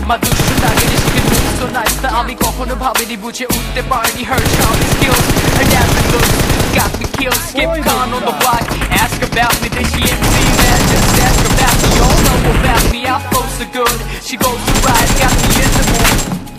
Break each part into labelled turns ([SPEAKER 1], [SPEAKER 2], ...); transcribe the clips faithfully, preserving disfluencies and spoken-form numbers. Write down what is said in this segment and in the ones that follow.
[SPEAKER 1] মা দুষ্ট লাগে she moves so nice তা আমি কখনো ভাবিনি বুঝে উঠতে পারিনি her charming skills her dancing looks got me killed skip con on the block ask about me then she ain't see that just ask about me all know about me I flow so good she goes to ride got me in the mood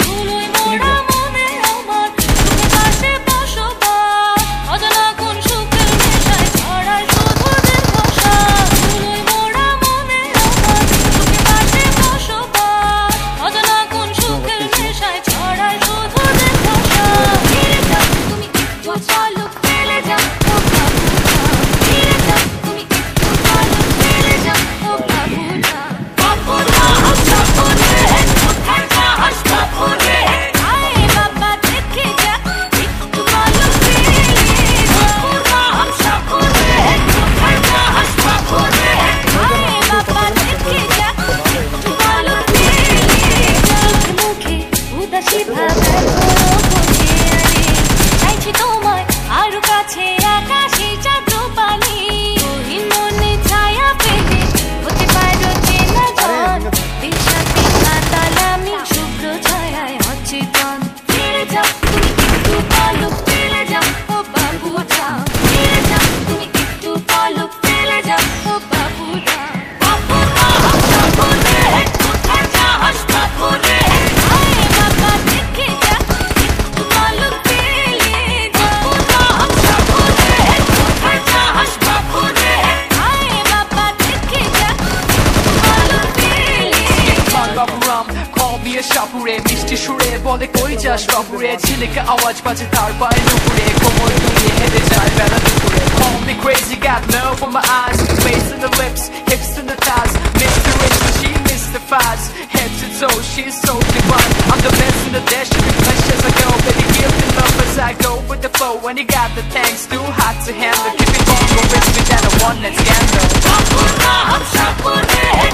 [SPEAKER 1] Sapure মিষ্টি সুরে বলে কই যাস বাপুরে ঝিলিকে আওয়াজ বাজে তার পায়ের উপরে কোমর দুলিয়ে হেঁটে যায় বেলা দুপুরে call me crazy got milk on my eyes face in the lips hips in the thighs mystery she mystifies head to toe she's so divine I'm the best in the dash every place as I go baby give me love as I go with the flow when you got the things too hot to handle keep it on go risk me that I want let's scandal Sapure Sapure